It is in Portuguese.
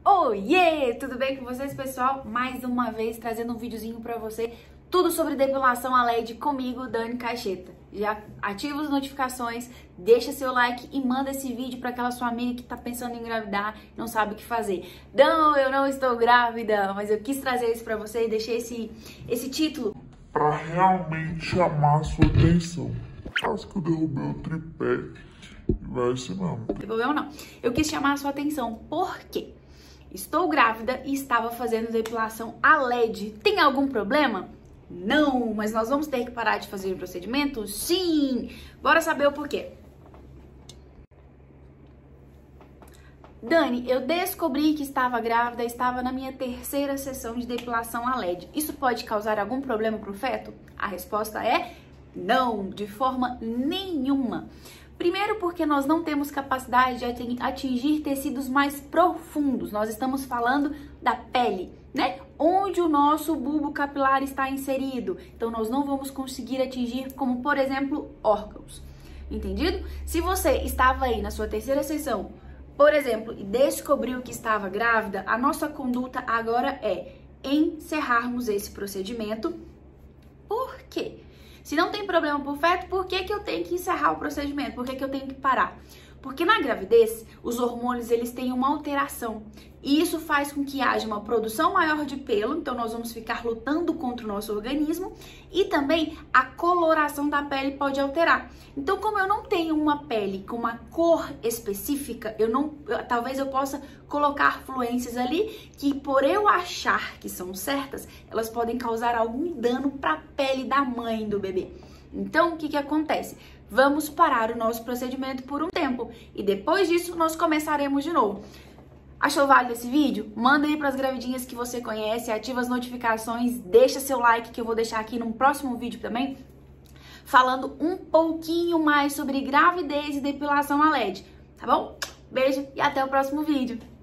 Oiê! Tudo bem com vocês, pessoal? Mais uma vez trazendo um videozinho pra você, tudo sobre depilação a LED comigo, Dani Caixeta. Já ativa as notificações, deixa seu like e manda esse vídeo para aquela sua amiga que tá pensando em engravidar e não sabe o que fazer. Não, eu não estou grávida, mas eu quis trazer isso pra você e deixei esse título pra realmente chamar a sua atenção. Quase que eu derrubei o tripé. Vai ser mesmo. Não tem problema não. Eu quis chamar a sua atenção, por quê? Estou grávida e estava fazendo depilação a LED. Tem algum problema? Não, mas nós vamos ter que parar de fazer o procedimento? Sim! Bora saber o porquê. Dani, eu descobri que estava grávida, estava na minha terceira sessão de depilação a LED. Isso pode causar algum problema para o feto? A resposta é não, de forma nenhuma. Primeiro porque nós não temos capacidade de atingir tecidos mais profundos. Nós estamos falando da pele, né? Onde o nosso bulbo capilar está inserido. Então nós não vamos conseguir atingir, como por exemplo, órgãos. Entendido? Se você estava aí na sua terceira sessão, por exemplo, e descobriu que estava grávida, a nossa conduta agora é encerrarmos esse procedimento. Por quê? Se não tem problema pro feto, por que eu tenho que encerrar o procedimento? Por que eu tenho que parar? Porque na gravidez, os hormônios eles têm uma alteração. E isso faz com que haja uma produção maior de pelo, então nós vamos ficar lutando contra o nosso organismo. E também a coloração da pele pode alterar. Então, como eu não tenho uma pele com uma cor específica, talvez eu possa colocar fluências ali que, por eu achar que são certas, elas podem causar algum dano para a pele da mãe do bebê. Então, o que acontece? Vamos parar o nosso procedimento por um tempo e depois disso nós começaremos de novo. Achou válido esse vídeo? Manda aí para as gravidinhas que você conhece, ativa as notificações, deixa seu like que eu vou deixar aqui num próximo vídeo também, falando um pouquinho mais sobre gravidez e depilação a LED, tá bom? Beijo e até o próximo vídeo.